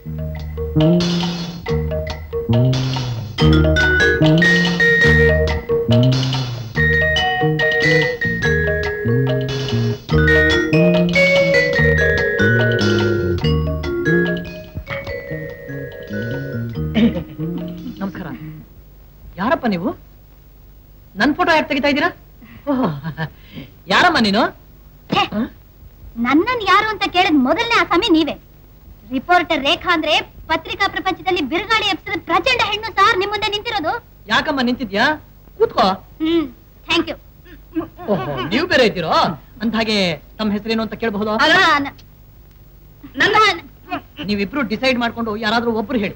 ನಮಸ್ಕಾರ. ಯಾರಪ್ಪ ನೀವು? ನನ್ ಫೋಟೋ ಯಾಕೆ ತೆಗಿತಾ ಇದ್ದೀರಾ? ಯಾರಮ್ಮ ನೀನು? ನನ್ನನ್ನು ಯಾರು ಅಂತ ಕೇಳಿದ ಮೊದಲನೇ ಆಸಾಮಿ ನೀವೇ. ರಿಪೋರ್ಟರ್ ರೇಖಾ ಅಂದ್ರೆ ಪತ್ರಿಕಾ ಪ್ರಪಂಚದಲ್ಲಿ ಬಿರುಗಾಳಿ ಎಪ್ಸದ ಪ್ರಚಂಡ ಹೆಣ್ಣು ಸಾರ್ ನಿಮ್ ಮುಂದೆ ನಿಂತಿರೋದು. ಯಾಕಮ್ಮ ನಿಂತಿದ್ಯಾ? ಕೂತ್ಕೋ. Thank you. ನೀವು ಬೇರೆ ಇದ್ದೀರೋ? ಅಂದ ಹಾಗೆ ತಮ್ಮ ಹೆಸರೇನು ಅಂತ ಕೇಳಬಹುದು? ನೀವಿಬ್ರು ಡಿಸೈಡ್ ಮಾಡ್ಕೊಂಡು ಯಾರಾದ್ರೂ ಒಬ್ರು ಹೇಳಿ.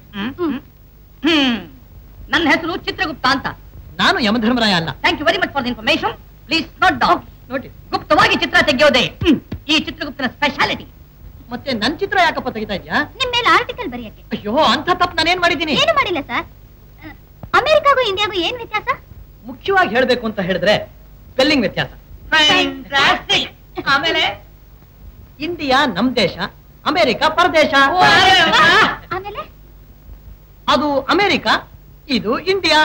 ನನ್ನ ಹೆಸರು ಚಿತ್ರಗುಪ್ತ ಅಂತ. ನಾನು ಯಮಧರ್ಮರಾಯ ಅಲ್ಲ. Thank you very much for the information. Please note down. ನೋಡಿ, ಗುಪ್ತವಾಗಿ ಚಿತ್ರ ತೆಗೆಯೋದೇ ಈ ಚಿತ್ರಗುಪ್ತನ ಸ್ಪೆಷಾಲಿಟಿ. ಮತ್ತೆ ನನ್ ಚಿತ್ರ ಯಾಕಪ್ಪ ತೆಗಿತಾ ಇದ್ಯಾ? ನಿಮ್ ಮೇಲೆ ಆರ್ಟಿಕಲ್ ಬರೆಯಕ್ಕೆ. ಅಯ್ಯೋ, ಅಂತ ತಪ್ಪು ನಾನೇನ್ ಮಾಡಿದ್ದೀನಿ? ಏನು ಮಾಡಿಲ್ಲ ಸರ್. ಅಮೆರಿಕಾಗೂ ಇಂಡಿಯಾಗೂ ಏನ್ ವ್ಯತ್ಯಾಸ? ಮುಖ್ಯವಾಗಿ ಹೇಳ್ಬೇಕು ಅಂತ ಹೇಳಿದ್ರೆ ಸ್ಪೆಲ್ಲಿಂಗ್ ವ್ಯತ್ಯಾಸ. ಆಮೇಲೆ ಇಂಡಿಯಾ ನಮ್ ದೇಶ, ಅಮೆರಿಕ ಪರದೇಶ. ಆಮೇಲೆ ಅದು ಅಮೆರಿಕ, ಇದು ಇಂಡಿಯಾ.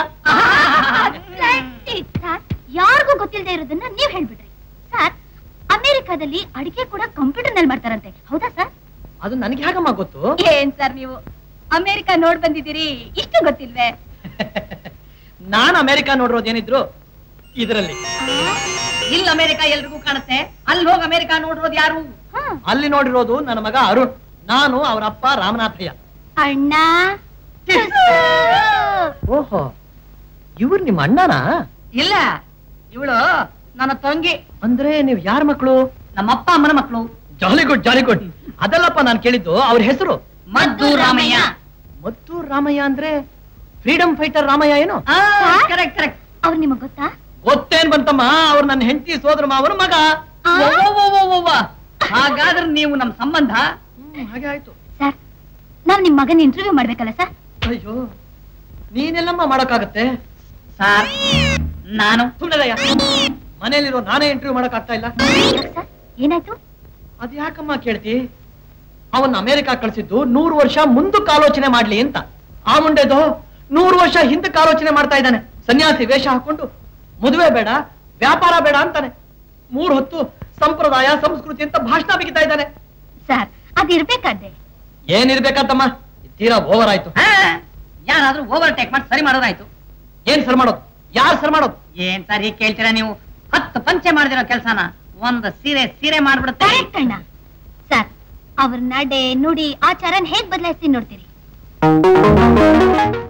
ಯಾರಿಗೂ ಗೊತ್ತಿಲ್ಲದೆ ಇರೋದನ್ನ ನೀವ್ ಹೇಳ್ಬಿಡ್ರಿ ಸರ್. ಅಮೆರಿಕಾದಲ್ಲಿ ಅಡಿಗೆ ಕೂಡ ಕಂಪ್ಯೂಟರ್ ನಲ್ಲಿ ಮಾಡ್ತಾರಂತೆ, ಹೌದಾ ಸರ್? ಅದು ನನಗೆ ಹೇಗಮ್ಮ ಗೊತ್ತು? ಏನ್ ಸರ್ ನೀವು ಅಮೆರಿಕ ನೋಡ್ ಬಂದಿದ್ದೀರಿ, ಇಷ್ಟು ಗೊತ್ತಿಲ್ವೇ? ನಾನು ಅಮೆರಿಕ ನೋಡಿರೋದೇನಿದ್ರು ಇದರಲ್ಲಿ. ಇಲ್ಲಿ ಅಮೆರಿಕ ಎಲ್ರಿಗೂ ಕಾಣುತ್ತೆ, ಅಲ್ಲಿ ಹೋಗಿ ಅಮೆರಿಕ ನೋಡಿರೋದು ಯಾರು? ಅಲ್ಲಿ ನೋಡಿರೋದು ನನ್ನ ಮಗ ಅರುಣ್, ನಾನು ಅವರ ಅಪ್ಪ ರಾಮನಾಥಯ್ಯ. ಅಣ್ಣ. ಓಹೋ, ಇವ್ರು ನಿಮ್ಮ ಅಣ್ಣನಾ? ಇಲ್ಲ, ಇವಳು ನನ್ನ ತಂಗಿ. ಅಂದ್ರೆ ನೀವ್ ಯಾರ ಮಕ್ಕಳು? ನಮ್ಮಪ್ಪ ಅಮ್ಮನ ಮಕ್ಕಳು. ಜಾಲಿ ಗುಡ್, ಜಾಲಿ ಗುಡ್. ಅದಲ್ಲಪ್ಪ ನಾನು ಕೇಳಿದ್ದು ಅವ್ರ ಹೆಸರು. ಮದ್ದು ರಾಮಯ್ಯ. ಮದ್ದು ರಾಮಯ್ಯ ಅಂದ್ರೆ ಫ್ರೀಡಮ್ ಫೈಟರ್ ರಾಮಯ್ಯ ಏನು? Correct correct. ಅವ್ರು ನಿಮಗ್ ಗೊತ್ತಾ? ಗೊತ್ತೇನ್ ಬಂತಮ್ಮ, ಅವ್ರು ನನ್ನ ಹೆಂಡತಿ ಸೋದರ ಮಾವನ ಮಗ. ಹಾಗಾದ್ರೆ ನೀವು ನಮ್ ಸಂಬಂಧ. ಹಾಗೆ ಆಯ್ತು ಸರ್. ನಾವ್ ನಿಮ್ ಮಗನ ಇಂಟರ್ವ್ಯೂ ಮಾಡ್ಬೇಕಲ್ಲ ಸರ್? ಅಯ್ಯೋ, ನೀನೆಲ್ಲಮ್ಮ ಮಾಡಕ್ಕಾಗತ್ತೆ ಸರ್? ನಾನು ಸುಮ್ಮನೆದಯ್ಯ, ಮನೆಯಲ್ಲಿರೋ ನಾನೇ ಇಂಟರ್ವ್ಯೂ ಮಾಡಕ್ ಆಗ್ತಾ ಇಲ್ಲ. ಏನಾಯ್ತು? ಅದ್ ಯಾಕಮ್ಮ ಕೇಳ್ತಿ? ಅವನ್ನ ಅಮೆರಿಕ ಕಳ್ಸಿದ್ದು 100 ವರ್ಷ ಮುಂದಕ್ಕೆ ಆಲೋಚನೆ ಮಾಡ್ಲಿ ಅಂತ. ಆ ಮುಂಡೆದು 100 ವರ್ಷ ಹಿಂದಕ್ಕೆ ಆಲೋಚನೆ ಮಾಡ್ತಾ ಇದ್ದಾನೆ. ಸನ್ಯಾಸಿ ವೇಷ ಹಾಕೊಂಡು ಮದುವೆ ಬೇಡ, ವ್ಯಾಪಾರ ಬೇಡ ಅಂತಾನೆ. 3 ಹೊತ್ತು ಸಂಪ್ರದಾಯ ಸಂಸ್ಕೃತಿ ಅಂತ ಭಾಷಣ ಬಿಗಿತಾ ಇದ್ದಾನೆ. ಸರ್, ಅದಿರ್ಬೇಕಾದ್ರೆ ಏನಿರ್ಬೇಕಂತಮ್ಮ? ತೀರಾ ಓವರ್ ಆಯ್ತು. ಯಾರಾದ್ರೂ ಓವರ್ ಟೇಕ್ ಮಾಡಿ ಸರಿ ಮಾಡೋದಾಯ್ತು. ಏನ್ ಸರ್ ಮಾಡೋದು? ಯಾರು ಸರ್ ಮಾಡೋದು? ಏನ್ ಸರ್ ಹೀಗೆ ಕೇಳ್ತೀರಾ ನೀವು? 10 ಪಂಚೆ ಮಾಡ್ದಿರೋ ಕೆಲ್ಸನ ಒಂದು ಸೀರೆ ಮಾಡ್ಬಿಡುತ್ತೆ. ಸರ್, ಅವ್ರ ನಡೆ ನುಡಿ ಆಚಾರನ್ ಹೇಗ್ ಬದಲಾಯಿಸಿ ನೋಡ್ತೀರಿ?